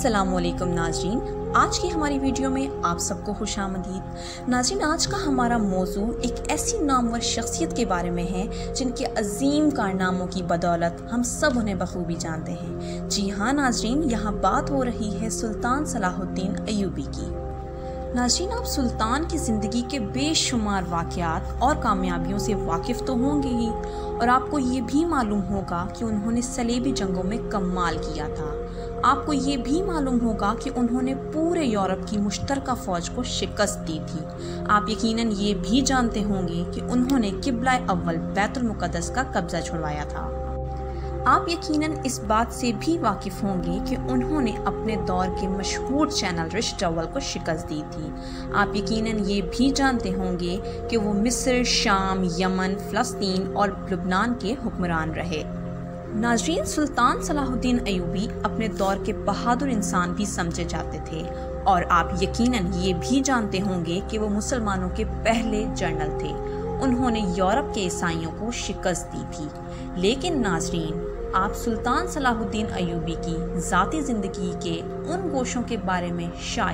अस्सलामुअलैकुम नाज़रीन, आज की हमारी वीडियो में आप सबको खुशामदीद। नाज़रीन, आज का हमारा मौजू एक ऐसी नामवर शख्सियत के बारे में है जिनके अजीम कारनामों की बदौलत हम सब उन्हें बखूबी जानते हैं। जी हाँ नाज़रीन, यहाँ बात हो रही है सुल्तान सलाहुद्दीन अय्यूबी की। नाज़रीन, आप सुल्तान की ज़िंदगी के बेशुमार वाक़यात और कामयाबियों से वाकिफ़ तो होंगे ही, और आपको ये भी मालूम होगा कि उन्होंने सलेबी जंगों में कमाल किया था। आपको ये भी मालूम होगा कि उन्होंने पूरे यूरोप की मुश्तरका फ़ौज को शिकस्त दी थी। आप यकीनन ये भी जानते होंगे कि उन्होंने किबला अव्वल बैतुल मुक़द्दस का कब्ज़ा छुड़वाया था। आप यकीनन इस बात से भी वाकिफ़ होंगे कि उन्होंने अपने दौर के मशहूर चैनल रिश जव्वल को शिकस्त दी थी। आप यकीनन ये भी जानते होंगे कि वो मिस्र, शाम, यमन, फ़लस्तीन और लुबनान के हुक्मरान रहे। नाज़रीन, सुल्तान सलाहुद्दीन अय्यूबी अपने दौर के बहादुर इंसान भी समझे जाते थे, और आप यकीनन ये भी जानते होंगे कि वो मुसलमानों के पहले जनरल थे। उन्होंने यूरोप के ईसाइयों को शिकस्त दी थी। लेकिन नाज़रीन, आप सुल्तान सलाहुद्दीन अय्यूबी की ज़ाती ज़िंदगी के उन गोशों के बारे में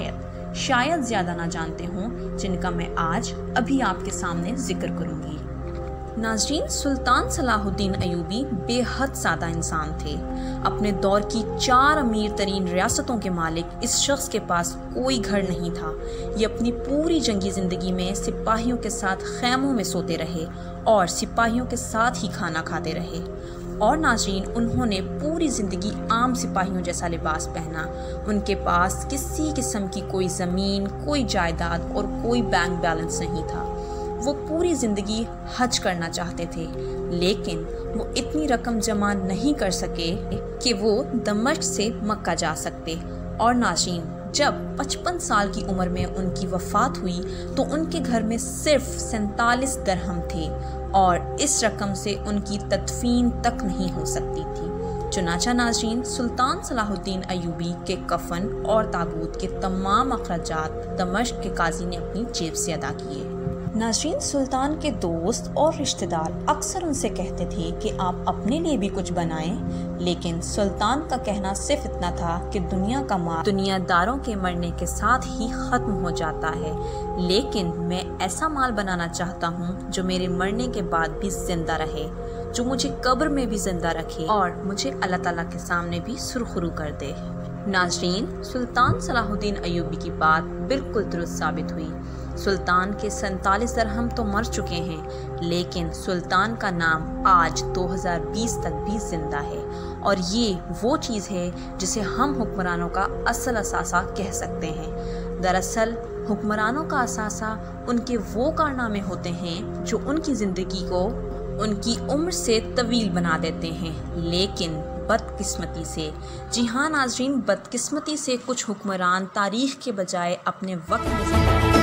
शायद ज़्यादा ना जानते हों जिनका मैं आज अभी आपके सामने जिक्र करूँगी। नाज़रीन, सुल्तान सलाहुद्दीन अय्यूबी बेहद सादा इंसान थे। अपने दौर की 4 अमीर तरीन रियासतों के मालिक इस शख्स के पास कोई घर नहीं था। ये अपनी पूरी जंगी ज़िंदगी में सिपाहियों के साथ खैमों में सोते रहे और सिपाहियों के साथ ही खाना खाते रहे। और नाज़रीन, उन्होंने पूरी ज़िंदगी आम सिपाहियों जैसा लिबास पहना। उनके पास किसी किस्म की कोई ज़मीन, कोई जायदाद और कोई बैंक बैलेंस नहीं था। वो पूरी ज़िंदगी हज करना चाहते थे, लेकिन वो इतनी रकम जमा नहीं कर सके कि वो दमिश्क से मक्का जा सकते। और नाज़रीन, जब 55 साल की उम्र में उनकी वफ़ात हुई तो उनके घर में सिर्फ 47 दरहम थे, और इस रकम से उनकी तदफीन तक नहीं हो सकती थी। चुनांचे नाज़रीन, सुल्तान सलाहुद्दीन अय्यूबी के कफन और ताबूत के तमाम अखराजात दमिश्क के काजी ने अपनी जेब से अदा किए। नाज़रीन, सुल्तान के दोस्त और रिश्तेदार अक्सर उनसे कहते थे कि आप अपने लिए भी कुछ बनाएं, लेकिन सुल्तान का कहना सिर्फ इतना था कि दुनिया का माल दुनियादारों के मरने के साथ ही ख़त्म हो जाता है, लेकिन मैं ऐसा माल बनाना चाहता हूँ जो मेरे मरने के बाद भी जिंदा रहे, जो मुझे कब्र में भी जिंदा रखे और मुझे अल्लाह ताला के सामने भी सुरखरू कर दे। नाज़रीन, सुल्तान सलाहुद्दीन अय्यूबी की बात बिल्कुल दुरुस्त साबित हुई। सुल्तान के 47 दरहम तो मर चुके हैं, लेकिन सुल्तान का नाम आज 2020 तक भी जिंदा है, और ये वो चीज़ है जिसे हम हुक्मरानों का असल असासा कह सकते हैं। दरअसल हुक्मरानों का असासा उनके वो कारनामे होते हैं जो उनकी ज़िंदगी को उनकी उम्र से तवील बना देते हैं, लेकिन बदकिस्मती से, जी हाँ नाज़रीन, बदकिस्मती से कुछ हुक्मरान तारीख़ के बजाय अपने वक्त में